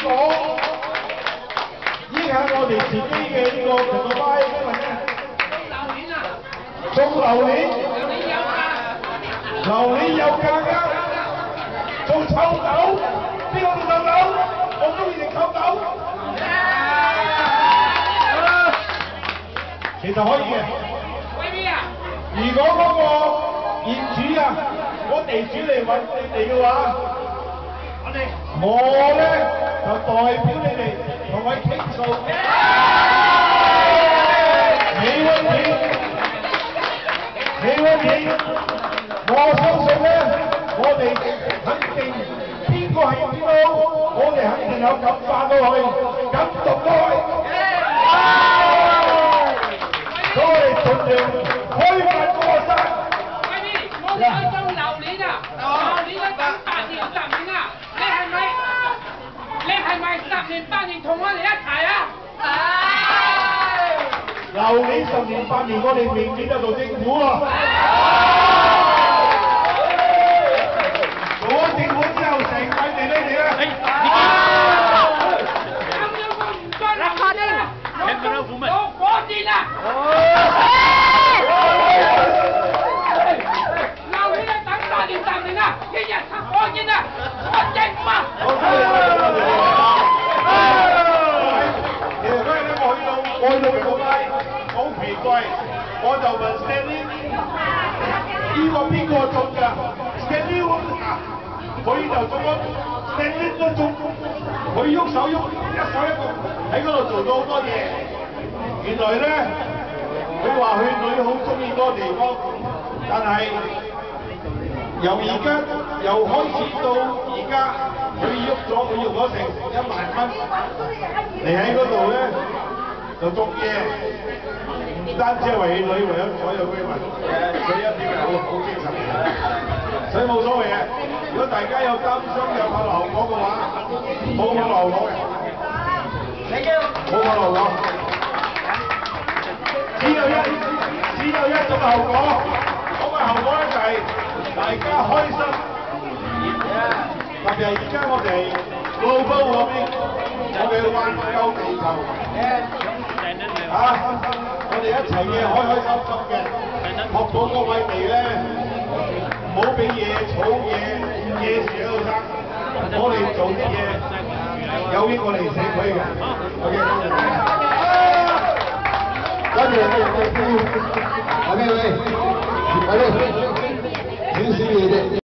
講，依係我哋自己嘅呢個平個派嘅問題。種榴蓮榴蓮有價㗎，種臭豆，邊個種臭豆？我中意食臭豆。其實可以嘅。如果嗰個業主啊，嗰地主嚟揾你哋嘅話，我咧就代表你哋同佢傾數，冇問題，冇問題。我相信咧，我哋肯定邊個係邊個，我哋肯定有感化到佢，感動到佢。所以我哋盡量開發嗰個山。我想種榴蓮啊！榴蓮都等8年10年啊！你係咪10年8年同我哋一齊啊？係。榴蓮10年8年，我哋明年就做政府喎。做咗政府之後，成塊地俾你啦。咁樣我唔該榴蓮啦，攞火箭啊！8年10年啊，一日拆火箭啊，我正嘛。其實嗰日咧，我去到嗰街，好奇怪，我就問 Stanley， 呢個邊個種㗎 ？Stanley 佢就種咗 ，Stanley 都種，佢喐手喐，一手一個喺嗰度做咗好多嘢。原來咧，佢話佢女好中意嗰個地方，但係。由而家由開始到而家，佢喐咗，佢用咗成1萬蚊嚟喺嗰度咧，就種嘢，唔單止係為女，為咗所有居民，佢一點係好精神嘅，所以冇所謂嘅。如果大家有擔心有怕流果嘅話，冇怕流果嘅，冇怕流果，只有一種後果，嗰個後果咧就係。大家開心，特別係而家我哋global warming，我哋環救地球，我哋一齊嘅開開心心嘅，確保嗰塊地咧唔好俾野草野樹喺度生，我哋做啲嘢有益我哋社區嘅。OK， 多謝。OK， 好。